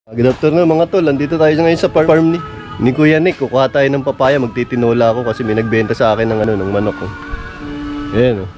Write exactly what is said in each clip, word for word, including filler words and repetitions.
Good afternoon mga tol, nandito tayo ngayon sa farm ni, ni Kuya Nick. Kukuha tayo ng papaya, magtitinola ako kasi may nagbenta sa akin ng, ano, ng manok. Oh. Ayan oh.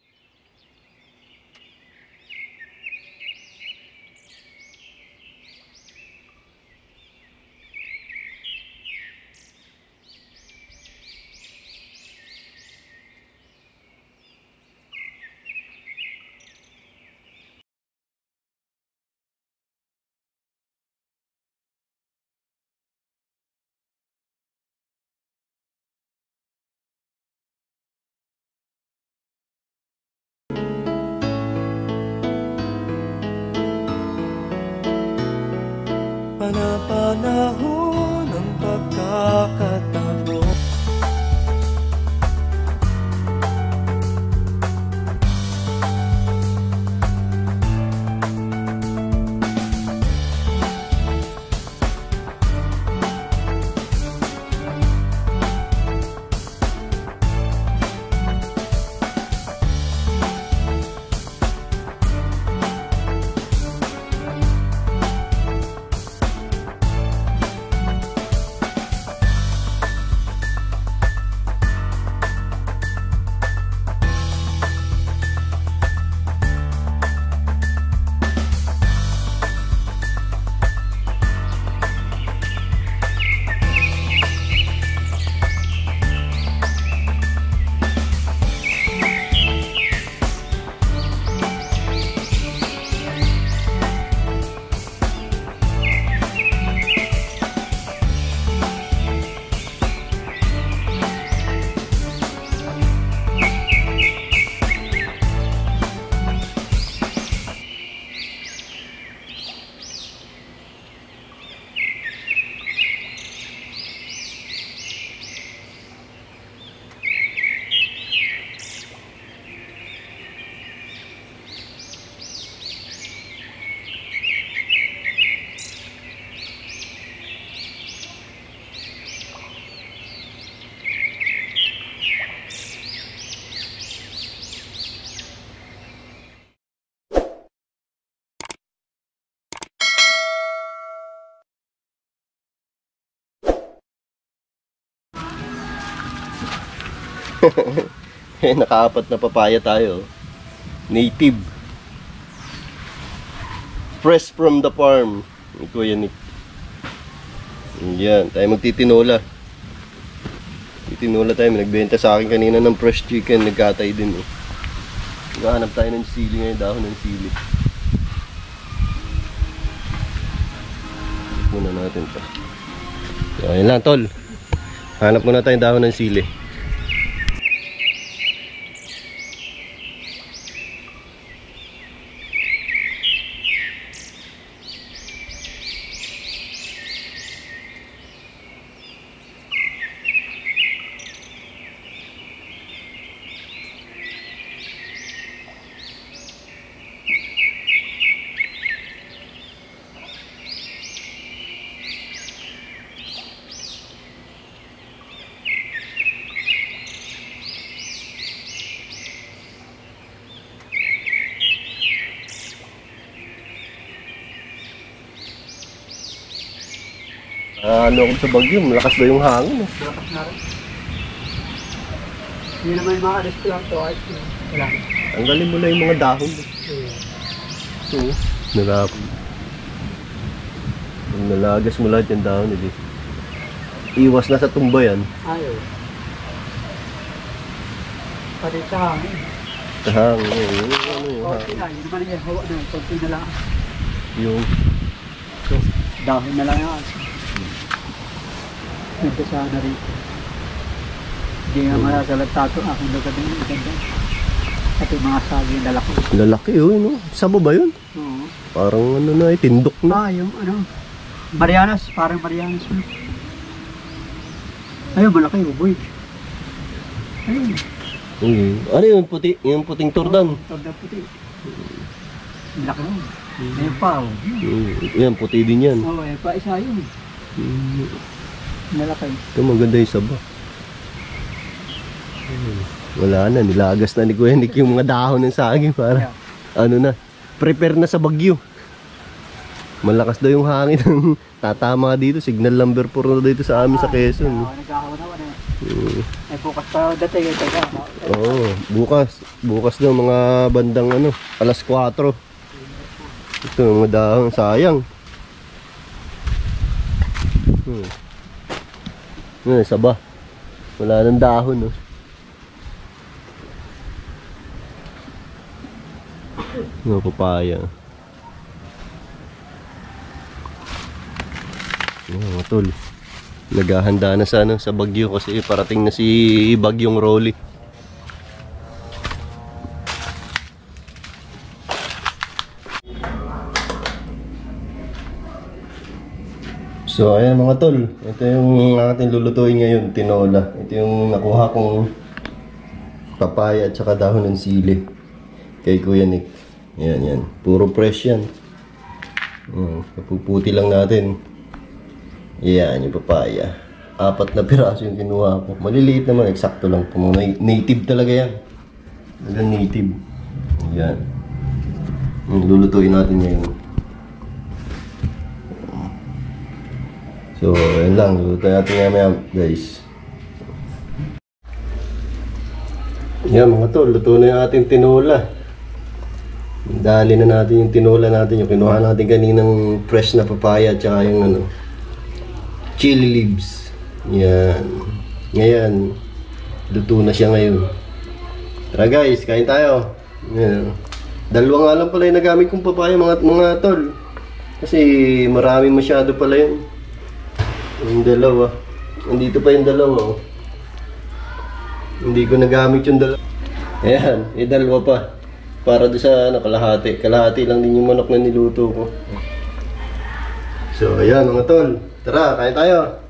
Panapanahon ng pagkakataon. Nakaapat na papaya tayo. Native. Fresh from the farm ni Kuya Nick. Yan, tayo magtitinola. Titinola tayo, may nagbenta sa akin kanina ng fresh chicken, nagkatay din eh. Naghahanap tayo ng sili ngayon, dahon ng sili. Muna natin pa. So, ayun lang tol. Hanap muna tayo dahon ng sili. Ah, ano ako sa bagyo, malakas ba yung hangin? Eh? Malakas na rin. Hindi naman makaalis ko lang ito. Wala. Tanggalin mo na yung mga dahon. Eh. Yeah. Oo. Nalapon. Nalagas mo lahat yung dahon. Eh. Iwas na sa tumba yan. Ayaw. Pati sa hangin. Sa hangin. Oo. Ano yung Okay na. Hindi naman yung hawa na. Kunti na lang. Yung... So, dahon na lang yan. Nagka sana rin. Hindi nga hmm. masasalat tato. Aking lugar din yung ganda. At yung mga sagi yung lalaki. Lalaki yun, no? Sabo ba yun? Oo. Parang ano na, eh, tindok na. Ah, yung ano. Marianas. Parang Marianas. Ayun, malaki yung boy. Ayun. Okay. Ano yun, puti? Yung puting turdan? Oh, turdan puti. Malaki yun. Ayun pa, oh. Mm, yan, puti din yan. Oo, oh, ayun pa, isa yun. Mm. Malaki. Ito, maganda yung saba. Wala na, nilagas na ni Kuya Nick yung mga dahon ng saging para, yeah. Ano na, prepare na sa bagyo. Malakas daw yung hangin ng tatama dito. Signal number four na dito sa amin sa Quezon. Oo, nagkakauna na eh. Mm. Ay, bukas pa dating eh. Teka, Oo, bukas. Bukas daw mga bandang ano, alas kwatro. Ito, mga dahon, sayang. Hmm. Ano, saba. Wala nang dahon, no. Ano, papaya. Ano, mga tol. Naghahanda na sa, ano, sa Bagyo kasi parating na si Bagyong Rolly. So ayan mga tol, ito yung ating lulutuin ngayon, tinola. Ito yung nakuha kong papaya at saka dahon ng sili kay Kuya Nick. Ayan, yan. Puro fresh yan. Ayan, papuputi lang natin. Ayan, yung papaya. Apat na piraso yung kinuha ko. Maliliit naman, eksakto lang po. Native talaga yan. Talagang native. Ayan. Yung lulutuin natin ngayon. So, ayan lang. Lulutuin natin ngayon, guys. Ayan mga tol, luto na yung ating tinola. Dali na natin yung tinola natin. Yung kinuha natin kaninang fresh na papaya at saka yung ano, chili leaves. Yan. Ngayon, luto na siya ngayon. Tara guys, kain tayo. Yan. Dalawa nga lang pala yung nagamit kong papaya mga, mga tol. Kasi marami masyado pala yun. Yung dalawa. Nandito pa yung dalawa. Oh. Hindi ko nagamit yung dalawa. Ayan, yung dalawa pa. Para doon sa ano, kalahati. Kalahati lang din yung manok na niluto ko. So, ayan mga tol. Tara, kain tayo.